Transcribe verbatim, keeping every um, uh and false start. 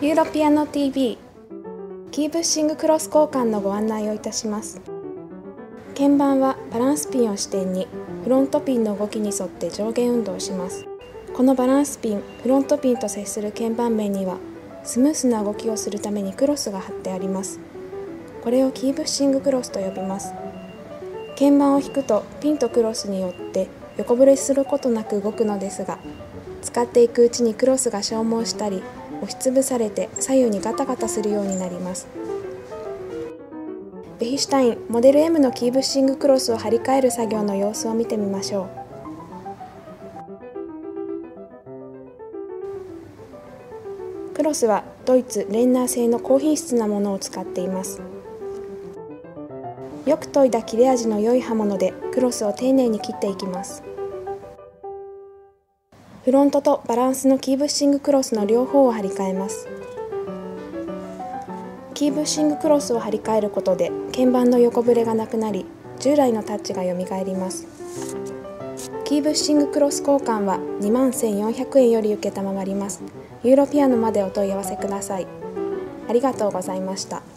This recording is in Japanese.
ユーロピアノ ティーブイ キーブッシングクロス交換のご案内をいたします。鍵盤はバランスピンを支点にフロントピンの動きに沿って上下運動します。このバランスピン、フロントピンと接する鍵盤面にはスムースな動きをするためにクロスが貼ってあります。これをキーブッシングクロスと呼びます。鍵盤を弾くとピンとクロスによって横ブレすることなく動くのですが、使っていくうちにクロスが消耗したり押しつぶされて左右にガタガタするようになります。ベヒシュタインモデル エム のキーブッシングクロスを張り替える作業の様子を見てみましょう。クロスはドイツ・レンナー製の高品質なものを使っています。よく研いだ切れ味の良い刃物でクロスを丁寧に切っていきます。フロントとバランスのキーブッシングクロスの両方を張り替えます。キーブッシングクロスを張り替えることで鍵盤の横ブレがなくなり、従来のタッチがよみがえります。キーブッシングクロス交換はにまんせんよんひゃくえんより承ります。ユーロピアノまでお問い合わせください。ありがとうございました。